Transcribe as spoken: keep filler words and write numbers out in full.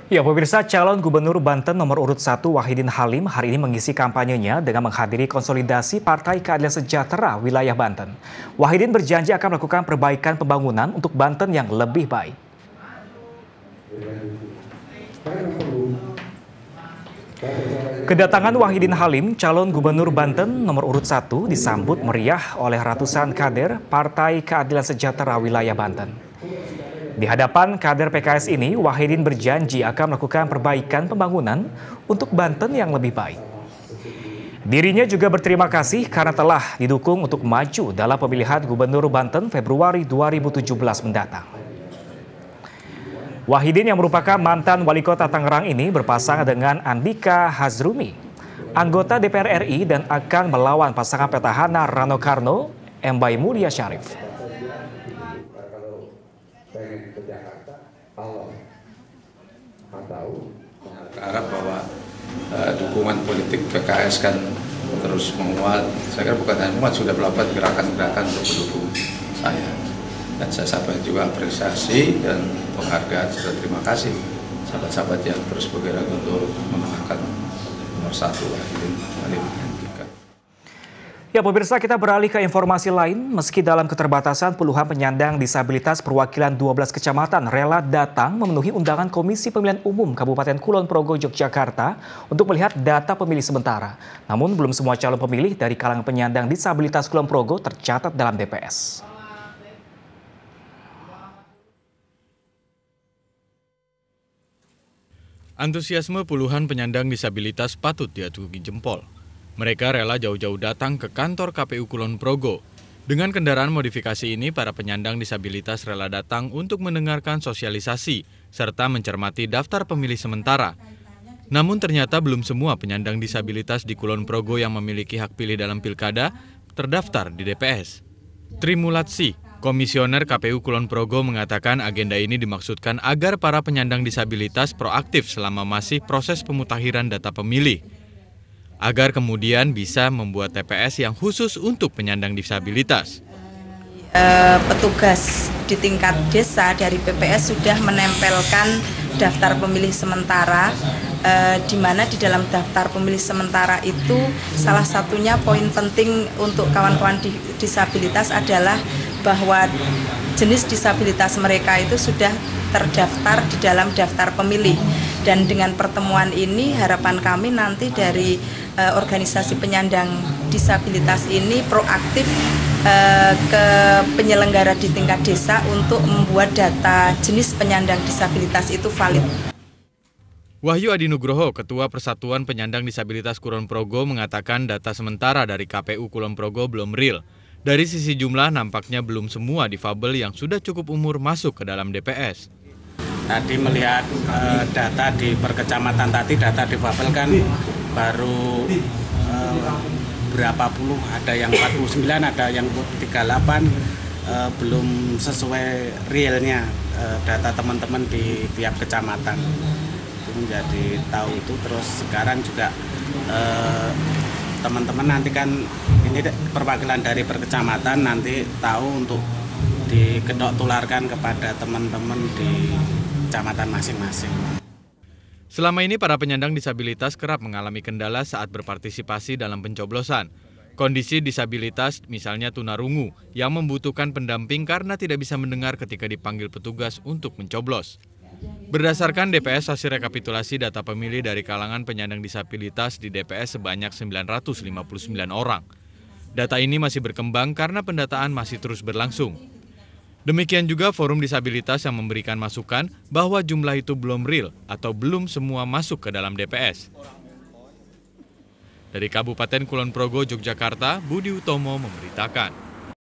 Ya, pemirsa, calon gubernur Banten nomor urut satu Wahidin Halim hari ini mengisi kampanyenya dengan menghadiri konsolidasi Partai Keadilan Sejahtera wilayah Banten. Wahidin berjanji akan melakukan perbaikan pembangunan untuk Banten yang lebih baik. Kedatangan Wahidin Halim, calon gubernur Banten nomor urut satu, disambut meriah oleh ratusan kader Partai Keadilan Sejahtera wilayah Banten. Di hadapan kader P K S ini, Wahidin berjanji akan melakukan perbaikan pembangunan untuk Banten yang lebih baik. Dirinya juga berterima kasih karena telah didukung untuk maju dalam pemilihan Gubernur Banten Februari dua ribu tujuh belas mendatang. Wahidin yang merupakan mantan wali kota Tangerang ini berpasangan dengan Andika Hazrumi, anggota D P R R I, dan akan melawan pasangan petahana Rano Karno, Embai Mulia Syarif. Pengen ke Jakarta, kalau atau berharap bahwa uh, dukungan politik P K S kan terus menguat. Saya kira bukan hanya menguat, sudah melakukan gerakan-gerakan untuk mendukung saya. Dan saya sampaikan juga apresiasi dan penghargaan serta terima kasih sahabat-sahabat yang terus bergerak untuk memenangkan nomor satu Wahidin Halim. Ya, pemirsa, kita beralih ke informasi lain. Meski dalam keterbatasan, puluhan penyandang disabilitas perwakilan dua belas kecamatan rela datang memenuhi undangan Komisi Pemilihan Umum Kabupaten Kulon Progo, Yogyakarta untuk melihat data pemilih sementara. Namun, belum semua calon pemilih dari kalangan penyandang disabilitas Kulon Progo tercatat dalam D P S. Antusiasme puluhan penyandang disabilitas patut diacungi jempol. Mereka rela jauh-jauh datang ke kantor K P U Kulon Progo. Dengan kendaraan modifikasi ini, para penyandang disabilitas rela datang untuk mendengarkan sosialisasi serta mencermati daftar pemilih sementara. Namun ternyata belum semua penyandang disabilitas di Kulon Progo yang memiliki hak pilih dalam pilkada terdaftar di D P S. Trimulatsi, Komisioner K P U Kulon Progo, mengatakan agenda ini dimaksudkan agar para penyandang disabilitas proaktif selama masih proses pemutakhiran data pemilih, agar kemudian bisa membuat T P S yang khusus untuk penyandang disabilitas. E, petugas di tingkat desa dari P P S sudah menempelkan daftar pemilih sementara, e, di mana di dalam daftar pemilih sementara itu salah satunya poin penting untuk kawan-kawan disabilitas adalah bahwa jenis disabilitas mereka itu sudah terdaftar di dalam daftar pemilih. Dan dengan pertemuan ini harapan kami nanti dari uh, organisasi penyandang disabilitas ini proaktif uh, ke penyelenggara di tingkat desa untuk membuat data jenis penyandang disabilitas itu valid. Wahyu Adi Nugroho, Ketua Persatuan Penyandang Disabilitas Kulon Progo, mengatakan data sementara dari K P U Kulon Progo belum real. Dari sisi jumlah, nampaknya belum semua difabel yang sudah cukup umur masuk ke dalam D P S. Tadi melihat uh, data di perkecamatan tadi, data difabel kan baru uh, berapa puluh, ada yang empat puluh sembilan, ada yang tiga puluh delapan, uh, belum sesuai realnya uh, data teman-teman di tiap kecamatan. Itu menjadi tahu itu, terus sekarang juga uh, teman-teman nanti kan ini perwakilan dari perkecamatan nanti tahu untuk diketok tularkan kepada teman-teman di kecamatan masing-masing. Selama ini para penyandang disabilitas kerap mengalami kendala saat berpartisipasi dalam pencoblosan. Kondisi disabilitas misalnya tunarungu yang membutuhkan pendamping karena tidak bisa mendengar ketika dipanggil petugas untuk mencoblos. Berdasarkan D P S hasil rekapitulasi data pemilih dari kalangan penyandang disabilitas di D P S sebanyak sembilan ratus lima puluh sembilan orang. Data ini masih berkembang karena pendataan masih terus berlangsung. Demikian juga Forum Disabilitas yang memberikan masukan bahwa jumlah itu belum real atau belum semua masuk ke dalam D P S. Dari Kabupaten Kulon Progo, Yogyakarta, Budi Utomo memberitakan.